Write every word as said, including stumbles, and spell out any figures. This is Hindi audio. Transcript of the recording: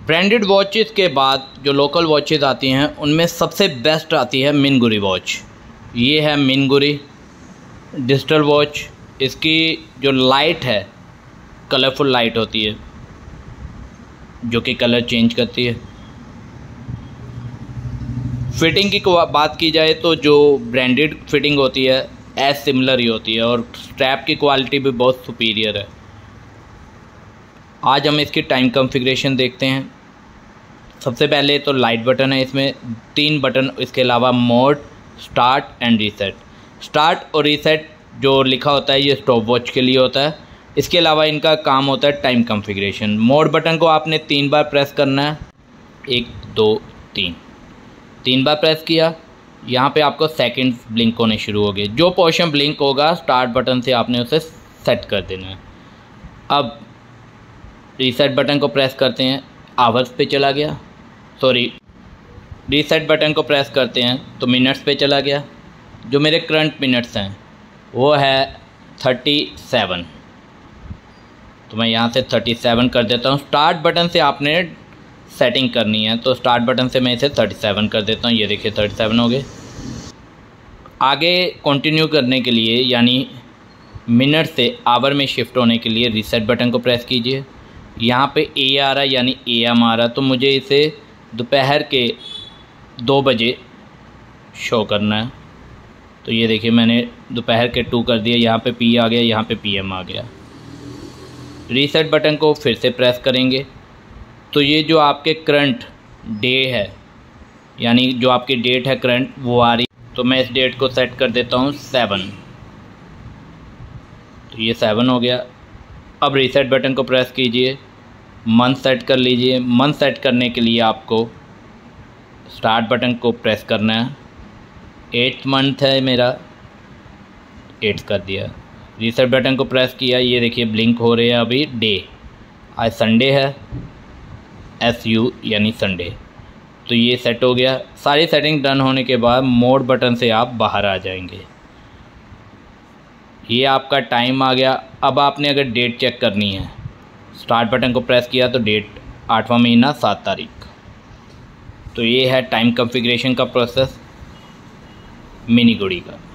ब्रांडेड वॉचेस के बाद जो लोकल वॉचेस आती हैं उनमें सबसे बेस्ट आती है मिनगुरी वॉच। ये है मिनगुरी डिजिटल वॉच। इसकी जो लाइट है कलरफुल लाइट होती है जो कि कलर चेंज करती है। फिटिंग की बात की जाए तो जो ब्रांडेड फिटिंग होती है एज सिमिलर ही होती है और स्ट्रैप की क्वालिटी भी बहुत सुपीरियर है। आज हम इसकी टाइम कॉन्फ़िगरेशन देखते हैं। सबसे पहले तो लाइट बटन है, इसमें तीन बटन, इसके अलावा mode, start and reset. Start और रीसेट जो लिखा होता है ये स्टॉप वॉच के लिए होता है। इसके अलावा इनका काम होता है टाइम कॉन्फ़िगरेशन। मोड बटन को आपने तीन बार प्रेस करना है, एक दो तीन तीन बार प्रेस किया, यहाँ पे आपको सेकंड्स ब्लिंक होने शुरू हो गए। जो पोर्शन ब्लिंक होगा स्टार्ट बटन से आपने उसे सेट कर देना है। अब रीसेट बटन को प्रेस करते हैं, आवर्स पे चला गया, सॉरी रीसेट बटन को प्रेस करते हैं तो मिनट्स पे चला गया। जो मेरे करंट मिनट्स हैं वो है थर्टी सेवन, तो मैं यहाँ से थर्टी सेवन कर देता हूँ। स्टार्ट बटन से आपने सेटिंग करनी है तो स्टार्ट बटन से मैं इसे थर्टी सेवन कर देता हूँ। ये देखिए थर्टी सेवन हो गए। आगे कंटिन्यू करने के लिए यानी मिनट से आवर में शिफ्ट होने के लिए रीसेट बटन को प्रेस कीजिए। यहाँ पे ए आ रहा है यानी ए एम आ रहा है, तो मुझे इसे दोपहर के दो बजे शो करना है। तो ये देखिए मैंने दोपहर के टू कर दिया, यहाँ पे पी आ गया, यहाँ पे पी एम आ गया। रीसेट बटन को फिर से प्रेस करेंगे तो ये जो आपके करंट डे है यानी जो आपकी डेट है करंट वो आ रही, तो मैं इस डेट को सेट कर देता हूँ सेवन, तो ये सेवन हो गया। अब रीसेट बटन को प्रेस कीजिए, मंथ सेट कर लीजिए। मंथ सेट करने के लिए आपको स्टार्ट बटन को प्रेस करना है। एट्थ मंथ है मेरा, एट्थ कर दिया। रीसेट बटन को प्रेस किया, ये देखिए ब्लिंक हो रहे हैं अभी डे। आज संडे है, एस यू यानी संडे, तो ये सेट हो गया। सारी सेटिंग डन होने के बाद मोड बटन से आप बाहर आ जाएंगे। ये आपका टाइम आ गया। अब आपने अगर डेट चेक करनी है, स्टार्ट बटन को प्रेस किया तो डेट आठवां महीना सात तारीख। तो ये है टाइम कॉन्फ़िगरेशन का प्रोसेस मिनी घड़ी का।